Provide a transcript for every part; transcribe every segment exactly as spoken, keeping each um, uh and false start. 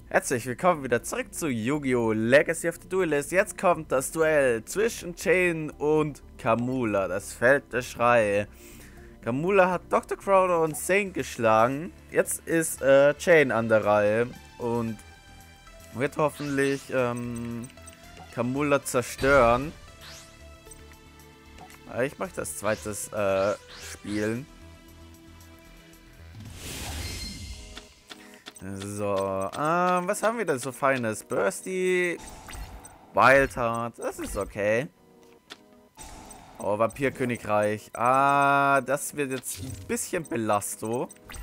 Herzlich willkommen wieder zurück zu Yu-Gi-Oh! Legacy of the Duelist. Jetzt kommt das Duell zwischen Chain und Kamula, das Feld der Schreie. Kamula hat Doktor Crowder und Saint geschlagen. Jetzt ist äh, Chain an der Reihe und wird hoffentlich ähm, Kamula zerstören. Ich möchte das zweites äh, spielen. So, ähm, was haben wir denn so Feines? Bursty, Wildheart, das ist okay. Oh, Vampirkönigreich. Ah, das wird jetzt ein bisschen Belasto.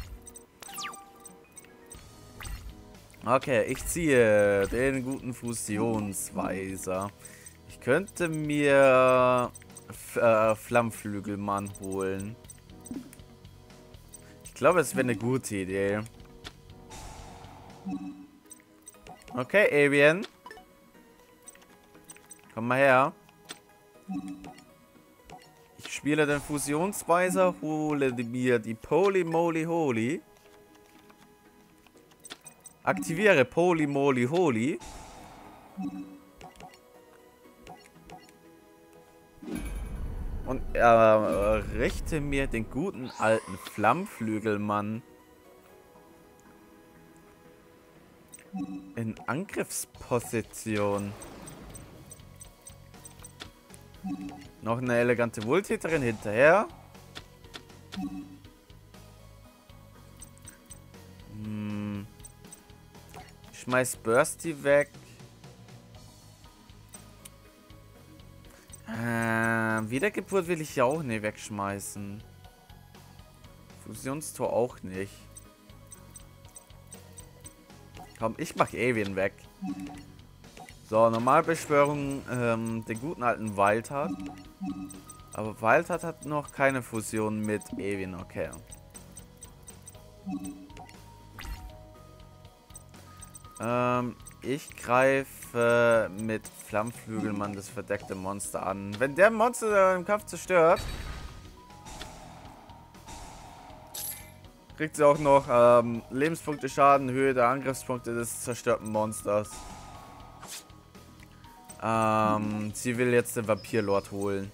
Okay, ich ziehe den guten Fusionsweiser. Ich könnte mir äh, Flammflügelmann holen. Ich glaube, es wäre eine gute Idee. Okay, Avian. Komm mal her. Ich spiele den Fusionsweiser, hole mir die Poly Moly Holy. Aktiviere Poly Moly Holy. Und äh, richte mir den guten alten Flammflügelmann in Angriffsposition. Noch eine elegante Wohltäterin hinterher. Hm. Ich schmeiß Bursty weg. Äh, Wiedergeburt will ich ja auch nicht wegschmeißen. Fusionstor auch nicht. Komm, ich mach Avian weg. So, Normalbeschwörung, ähm, den guten alten Wildheart. Aber Wildheart hat noch keine Fusion mit Avian, okay. Ähm, ich greife mit Flammflügelmann das verdeckte Monster an. Wenn der Monster im Kampf zerstört, kriegt sie auch noch ähm, Lebenspunkte Schaden, Höhe der Angriffspunkte des zerstörten Monsters. Ähm, sie will jetzt den Vampirlord holen.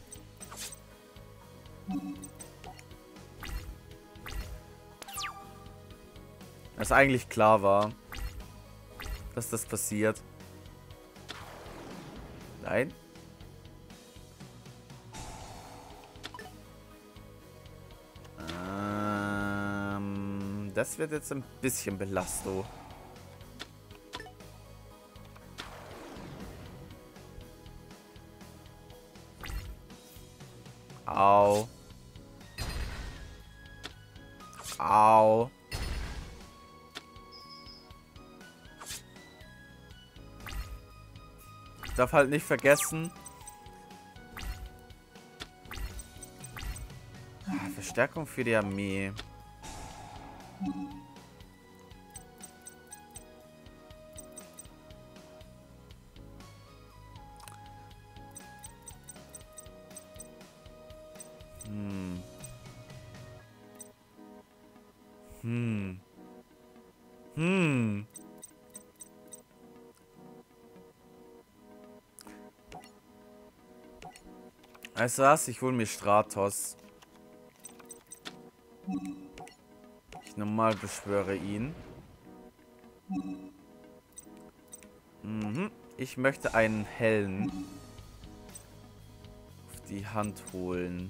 Was eigentlich klar war, dass das passiert. Nein. Ähm, das wird jetzt ein bisschen Belasto. Au. Au. Ich darf halt nicht vergessen. Ah, Verstärkung für die Armee. Hm. Hm. Hm. Weißt du was? Ich hole mir Stratos. Ich normal beschwöre ihn. Mhm. Ich möchte einen hellen auf die Hand holen.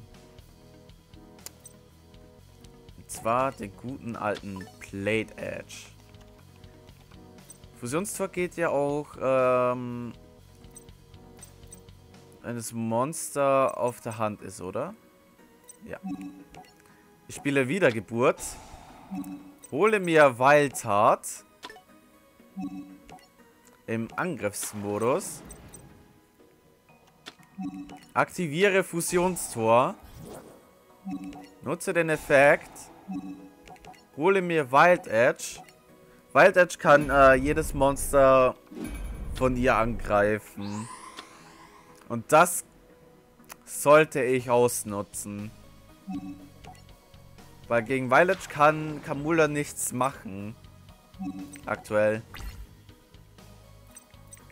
Und zwar den guten alten Plate Edge. Fusionstor geht ja auch, ähm, wenn das Monster auf der Hand ist, oder? Ja. Ich spiele Wiedergeburt. Hole mir Wildheart. Im Angriffsmodus. Aktiviere Fusionstor. Nutze den Effekt. Hole mir Wild Edge. Wild Edge kann äh, jedes Monster von ihr angreifen. Und das sollte ich ausnutzen. Weil gegen Wild Edge kann Kamula nichts machen. Aktuell.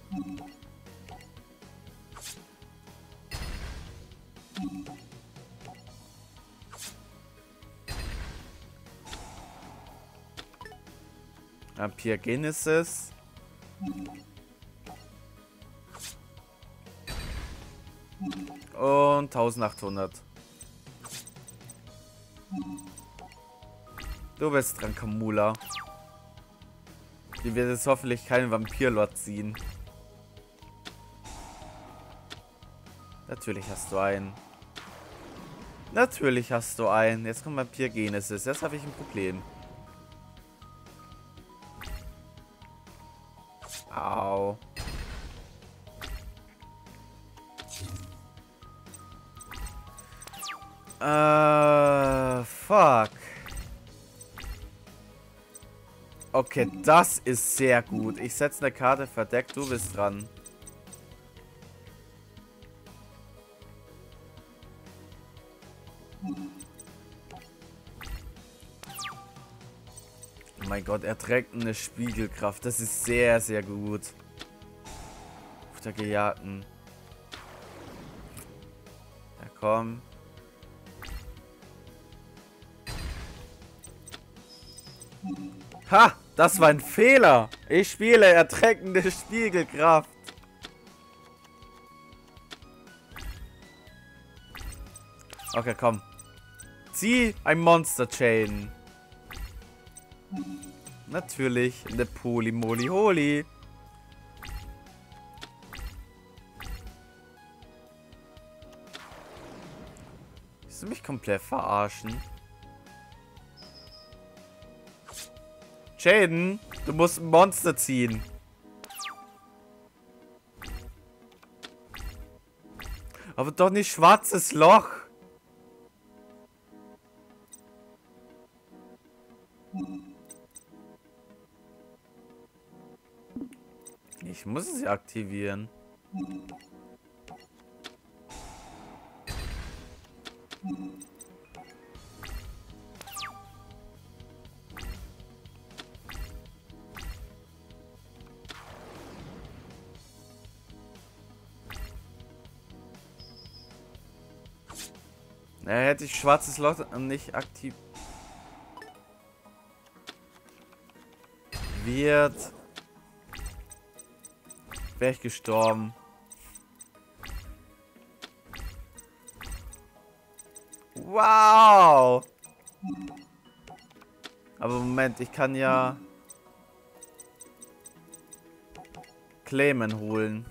Vampir Genesis. Und eintausendachthundert. Du bist dran, Kamula. Die wird jetzt hoffentlich keinen Vampirlord ziehen. Natürlich hast du einen. Natürlich hast du einen. Jetzt kommt Vampir Genesis. Jetzt habe ich ein Problem. Au. Äh, fuck. Okay, das ist sehr gut. Ich setze eine Karte verdeckt, du bist dran. Oh mein Gott, er trägt eine Spiegelkraft. Das ist sehr, sehr gut. Auf der Gejagten. Ja, komm. Ha! Das war ein Fehler! Ich spiele erträgende Spiegelkraft. Okay, komm. Zieh ein Monster Chain. Natürlich eine Poly-Moly Holy. Willst du mich komplett verarschen? Jaden, du musst ein Monster ziehen. Aber doch nicht schwarzes Loch. Ich muss es ja aktivieren. Na, hätte ich schwarzes Loch nicht aktiv wird, wäre ich gestorben. Wow! Aber Moment, ich kann ja Claimen holen.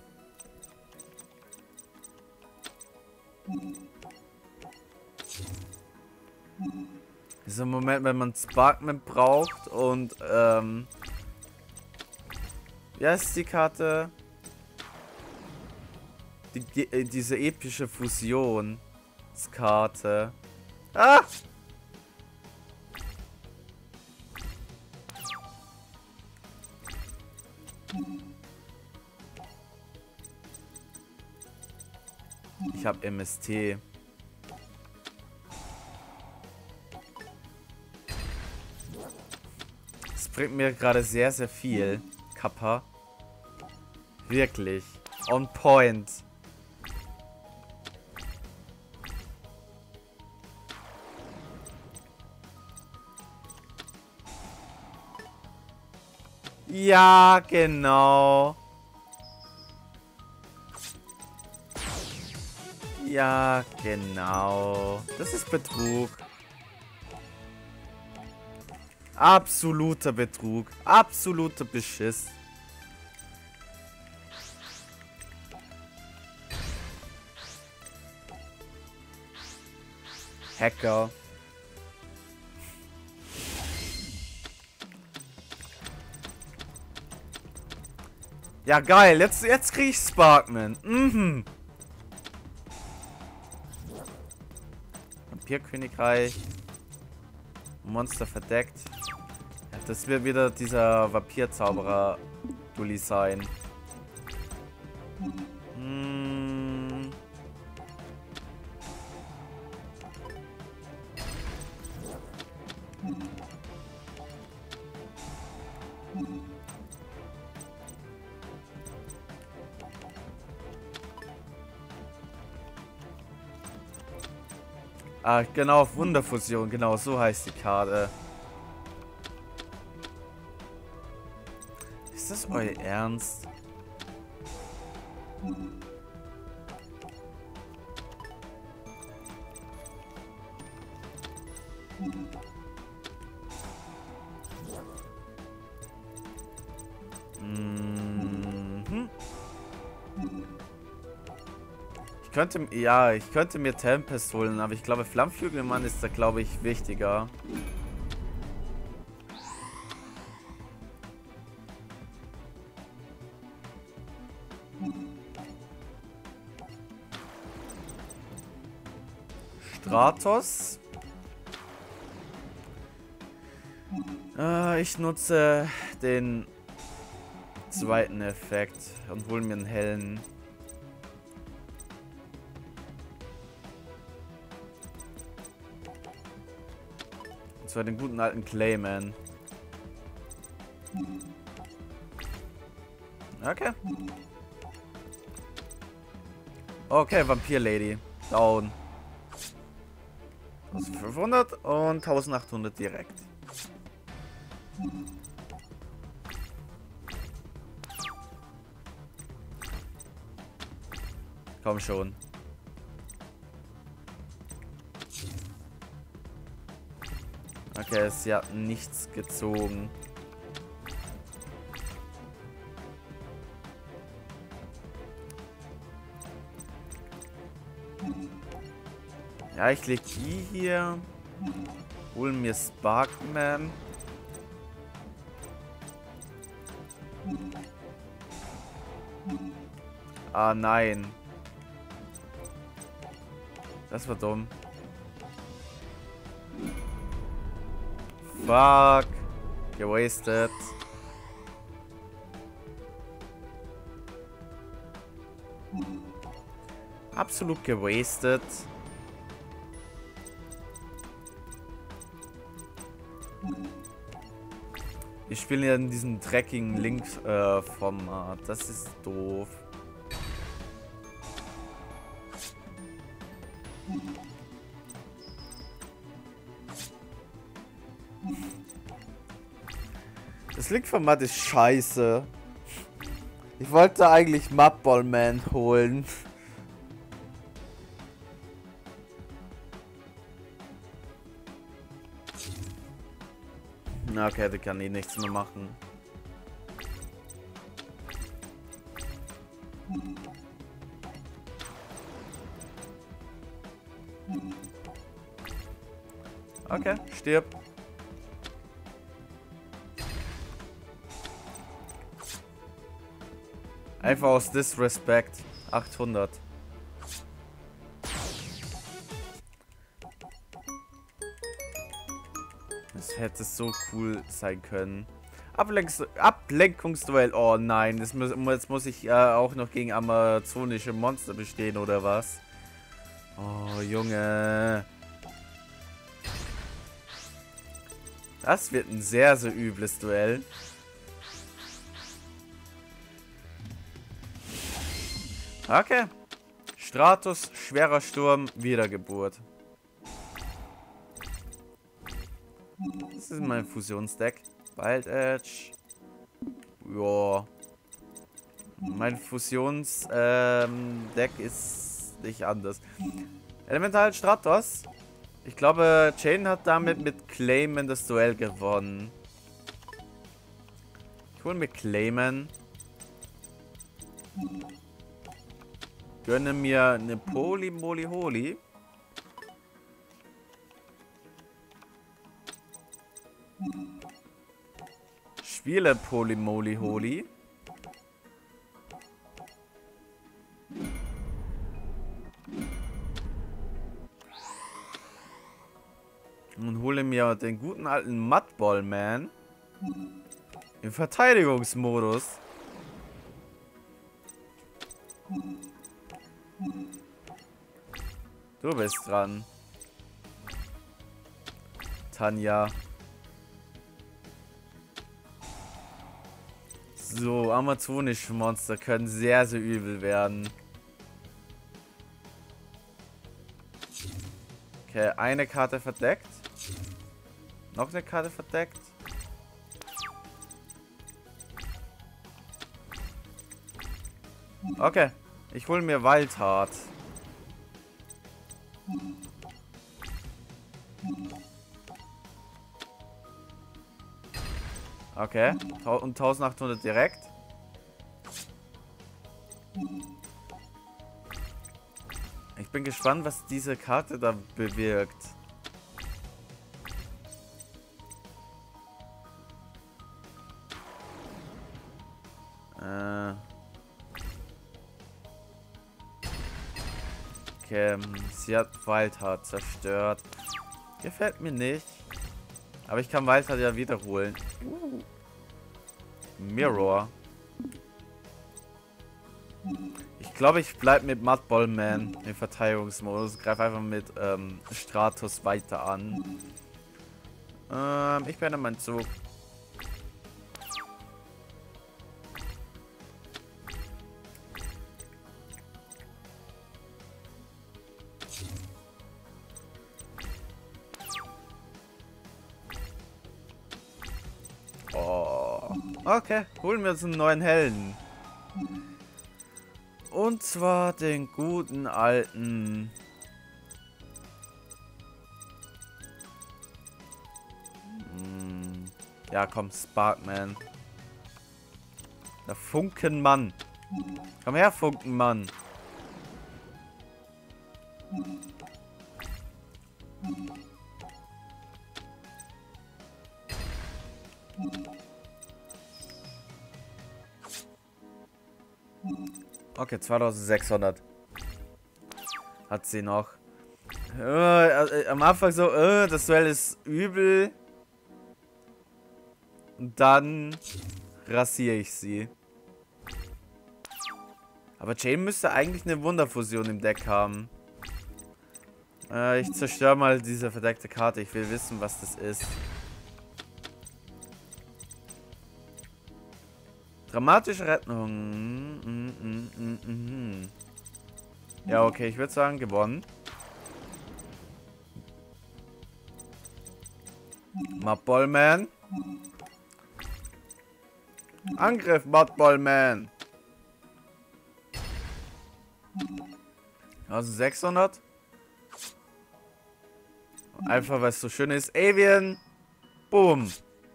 So, Moment, wenn man Sparkman braucht und ähm ja, ist die Karte die, äh, diese epische Fusionskarte. Ah! Ich habe M S T. Das bringt mir gerade sehr, sehr viel. Kappa. Wirklich. On point. Ja, genau. Ja, genau. Das ist Betrug. Absoluter Betrug. Absoluter Beschiss. Hacker. Ja, geil. Jetzt, jetzt krieg ich Sparkman. Mhm. Vampirkönigreich. Monster verdeckt. Ja, das wird wieder dieser Vampirzauberer Dulli sein. Hm. Ah, genau, Wunderfusion, genau, so heißt die Karte. Ist das euer Ernst? Mhm. Ich könnte, ja, ich könnte mir Tempest holen, aber ich glaube, Flammflügelmann ist da, glaube ich, wichtiger. Stratos. Äh, ich nutze den zweiten Effekt und hole mir einen hellen. Und zwar den guten alten Clayman. Okay. Okay, Vampir Lady. Down. eintausendfünfhundert und eintausendachthundert direkt. Komm schon. Okay, sie hat nichts gezogen. Ja, ich leg die hier. Holen mir Sparkman. Ah, nein. Das war dumm. Fuck. Gewastet. Absolut gewastet. Wir spielen ja in diesem Tracking-Link-Format. Äh, das ist doof. Das Link-Format ist scheiße. Ich wollte eigentlich Mudball-Man holen. Na, okay, der kann eh nichts mehr machen. Okay, stirb. Einfach aus Disrespect. achthundert. Das hätte so cool sein können. Ablenks Ablenkungsduell. Oh nein, das muss, jetzt muss ich äh, auch noch gegen amazonische Monster bestehen, oder was? Oh, Junge. Das wird ein sehr, sehr übles Duell. Okay. Stratos, schwerer Sturm, Wiedergeburt. Das ist mein Fusionsdeck. Wild Edge. Ja. Mein Fusionsdeck ähm, ist nicht anders. Elemental Stratos. Ich glaube, Chain hat damit mit Clayman das Duell gewonnen. Ich hole mir Clayman. Gönne mir eine Poli Moli Holi. Spiele Poli Moli Holi. Und hole mir den guten alten Mudball Man im Verteidigungsmodus. Du bist dran. Tanja. So, amazonische Monster können sehr, sehr übel werden. Okay, Okay, eine Karte verdeckt. Noch eine Karte verdeckt. Okay, ich hole mir Wildheart. Okay, und eintausendachthundert direkt. Ich bin gespannt, was diese Karte da bewirkt. Äh. Okay, sie hat Wildheart zerstört. Gefällt mir nicht. Aber ich kann Wildheart ja wiederholen. Uh. Mirror. Ich glaube, ich bleibe mit Mudball Man im Verteidigungsmodus. Greife einfach mit ähm, Stratos weiter an. Ähm, ich beende meinen Zug. Oh. Okay, holen wir uns einen neuen Helden. Und zwar den guten alten... Hm. Ja, komm, Sparkman. Der Funkenmann. Komm her, Funkenmann. Okay, zweitausendsechshundert. Hat sie noch. Äh, äh, am Anfang so, äh, das Duell ist übel. Und dann rasiere ich sie. Aber Jane müsste eigentlich eine Wunderfusion im Deck haben. Äh, ich zerstöre mal diese verdeckte Karte. Ich will wissen, was das ist. Dramatische Rettung. Mm, mm, mm, mm, mm. Ja, okay, ich würde sagen, gewonnen. Mudball-Man. Angriff, Mudball-Man. Also sechshundert. Einfach, weil es so schön ist. Avian. Boom.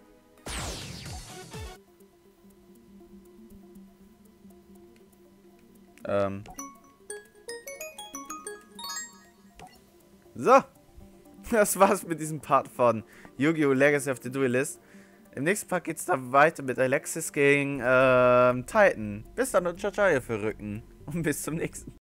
Ähm. So. Das war's mit diesem Part von Yu-Gi-Oh! Legacy of the Duelist. Im nächsten Part geht's dann weiter mit Alexis gegen ähm, Titan. Bis dann und ciao, ciao, ihr Verrückten. Und bis zum nächsten.